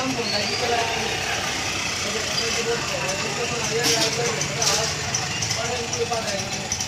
kampung lagi pula. Jadi kita pun ayah lalu kita awak pada itu pada ini.